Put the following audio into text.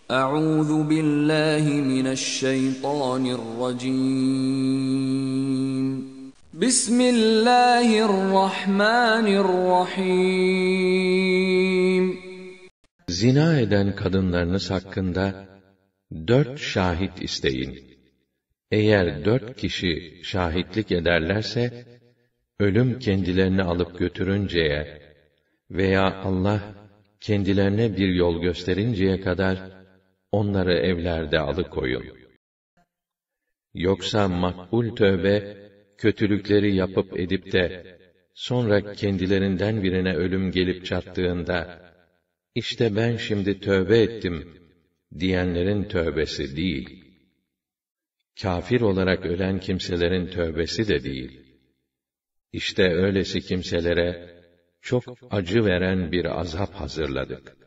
أعوذ بالله من الشيطان الرجيم بسم الله الرحمن الرحيم Zina eden kadınlarınız hakkında 4 şahit isteyin. Eğer 4 kişi şahitlik ederlerse, ölüm kendilerini alıp götürünceye veya Allah kendilerine bir yol gösterinceye kadar onları evlerde alıkoyun. Yoksa makbul tövbe, kötülükleri yapıp edip de sonra kendilerinden birine ölüm gelip çattığında, İşte ben şimdi tövbe ettim diyenlerin tövbesi değil. Kafir olarak ölen kimselerin tövbesi de değil. İşte öylesi kimselere çok acı veren bir azap hazırladık.